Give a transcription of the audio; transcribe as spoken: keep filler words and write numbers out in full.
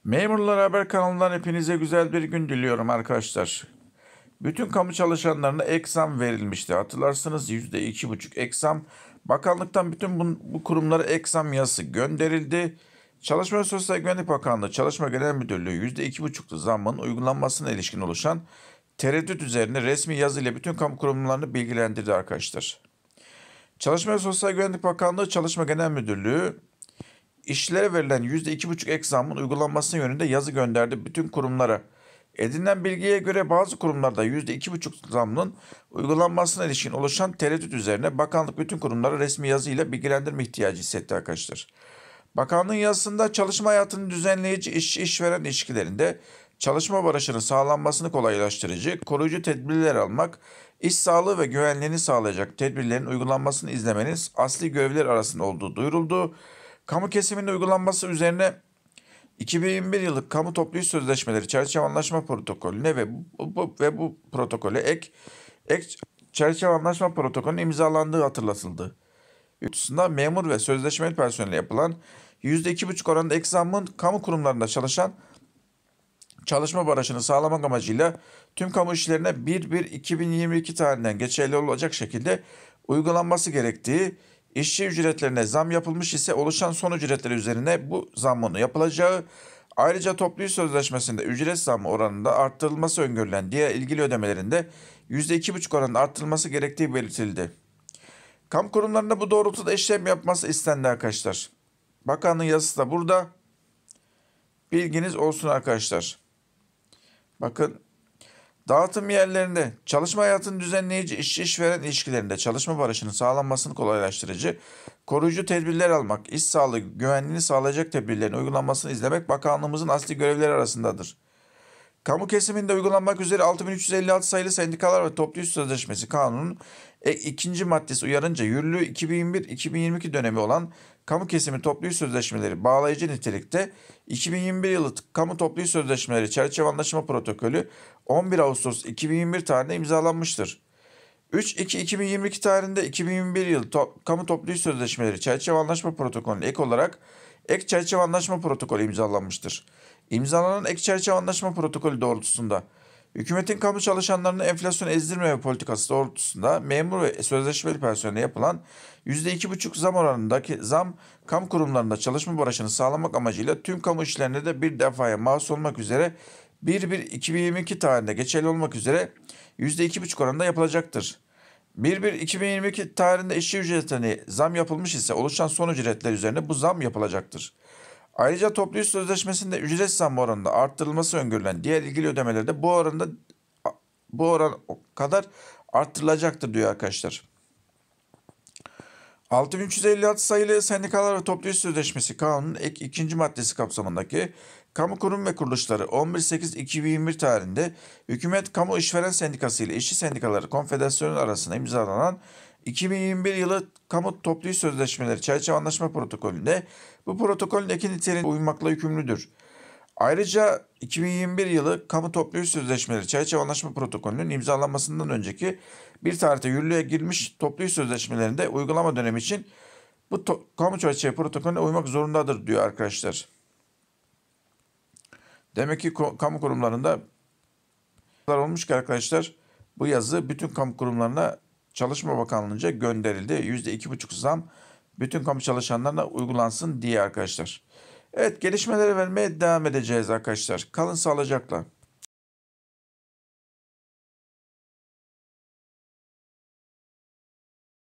Memurlar Haber kanalından hepinize güzel bir gün diliyorum arkadaşlar. Bütün kamu çalışanlarına ek zam verilmişti. Hatırlarsınız yüzde iki buçuk ek zam. Bakanlıktan bütün bu, bu kurumlara ek zam yazısı gönderildi. Çalışma ve Sosyal Güvenlik Bakanlığı Çalışma Genel Müdürlüğü yüzde iki buçuklu zammın uygulanmasına ilişkin oluşan tereddüt üzerine resmi yazıyla bütün kamu kurumlarını bilgilendirdi arkadaşlar. Çalışma ve Sosyal Güvenlik Bakanlığı Çalışma Genel Müdürlüğü İşçilere verilen yüzde iki buçuk ek zammın uygulanması yönünde yazı gönderdi bütün kurumlara. Edinilen bilgiye göre bazı kurumlarda yüzde iki buçuk zammın uygulanmasına ilişkin oluşan tereddüt üzerine bakanlık bütün kurumlara resmi yazıyla bilgilendirme ihtiyacı hissetti arkadaşlar. Bakanlığın yazısında çalışma hayatının düzenleyici işçi işveren ilişkilerinde çalışma barışının sağlanmasını kolaylaştırıcı, koruyucu tedbirler almak, iş sağlığı ve güvenliğini sağlayacak tedbirlerin uygulanmasını izlemenin asli görevler arasında olduğu duyuruldu. Kamu kesiminin uygulanması üzerine iki bin yirmi bir yıllık kamu toplu iş sözleşmeleri çerçeve anlaşma protokolüne ve bu, bu ve bu protokole ek ek çerçeve anlaşma protokolünün imzalandığı hatırlatıldı. Yurtdışında memur ve sözleşmeli personele yapılan yüzde iki buçuk oranında ek zammın kamu kurumlarında çalışan çalışma barışını sağlamak amacıyla tüm kamu işlerine bir bir iki bin yirmi iki tarihinden geçerli olacak şekilde uygulanması gerektiği, İşçi ücretlerine zam yapılmış ise oluşan son ücretler üzerine bu zammın yapılacağı, ayrıca toplu iş sözleşmesinde ücret zammı oranında arttırılması öngörülen diğer ilgili ödemelerinde yüzde iki buçuk oranında arttırılması gerektiği belirtildi. Kamu kurumlarında bu doğrultuda işlem yapması istendi arkadaşlar. Bakanlığın yazısı da burada. Bilginiz olsun arkadaşlar. Bakın. Dağıtım yerlerinde çalışma hayatını düzenleyici işçi işveren ilişkilerinde çalışma barışının sağlanmasını kolaylaştırıcı, koruyucu tedbirler almak, iş sağlığı güvenliğini sağlayacak tedbirlerin uygulanmasını izlemek bakanlığımızın asli görevleri arasındadır. Kamu kesiminde uygulanmak üzere altı bin üç yüz elli altı sayılı Sendikalar ve Toplu İş Sözleşmesi Kanunu'nun ikinci maddesi uyarınca yürürlüğü iki bin yirmi bir iki bin yirmi iki dönemi olan kamu kesimi toplu iş sözleşmeleri bağlayıcı nitelikte iki bin yirmi bir yılı kamu toplu iş sözleşmeleri çerçeve anlaşma protokolü on bir Ağustos iki bin yirmi bir tarihinde imzalanmıştır. üç iki iki bin yirmi iki tarihinde iki bin yirmi bir yılı to kamu toplu iş sözleşmeleri çerçeve anlaşma protokolüne ek olarak ek çerçeve anlaşma protokolü imzalanmıştır. İmzalanan ek çerçeve anlaşma protokolü doğrultusunda hükümetin kamu çalışanlarını enflasyonu ezdirmeme politikası doğrultusunda memur ve sözleşmeli personele yapılan yüzde iki buçuk zam oranındaki zam kamu kurumlarında çalışma barışını sağlamak amacıyla tüm kamu işlerinde de bir defaya mahsus olmak üzere bir bir iki bin yirmi iki tarihinde geçerli olmak üzere yüzde iki buçuk oranında yapılacaktır. bir bir iki bin yirmi iki tarihinde işçi ücretine zam yapılmış ise oluşan son ücretler üzerine bu zam yapılacaktır. Ayrıca toplu iş sözleşmesinde ücret zammı oranında arttırılması öngörülen diğer ilgili ödemelerde bu oranda bu oran kadar arttırılacaktır diyor arkadaşlar. altı bin üç yüz elli altı sayılı Sendikalar ve Toplu İş Sözleşmesi Kanunu'nun ek ikinci maddesi kapsamındaki kamu kurum ve kuruluşları on bir Ekim iki bin yirmi bir tarihinde Hükümet Kamu İşveren Sendikası ile İşçi Sendikaları Konfederasyonu arasında imzalanan iki bin yirmi bir yılı Kamu Toplu İş Sözleşmeleri Çerçeve Anlaşma Protokolü'nde bu protokolün eki niteliğine uymakla yükümlüdür. Ayrıca iki bin yirmi bir yılı Kamu Toplu İş Sözleşmeleri Çerçeve Anlaşma Protokolü'nün imzalanmasından önceki bir tarihte yürürlüğe girmiş toplu iş sözleşmelerinde uygulama dönemi için bu kamu çerçeve protokolüne uymak zorundadır diyor arkadaşlar. Demek ki kamu kurumlarında olmuş ki arkadaşlar bu yazı bütün kamu kurumlarına Çalışma Bakanlığı'nca gönderildi. yüzde iki buçuk zam bütün kamu çalışanlarına uygulansın diye arkadaşlar. Evet, gelişmeleri vermeye devam edeceğiz arkadaşlar. Kalın sağlıcakla.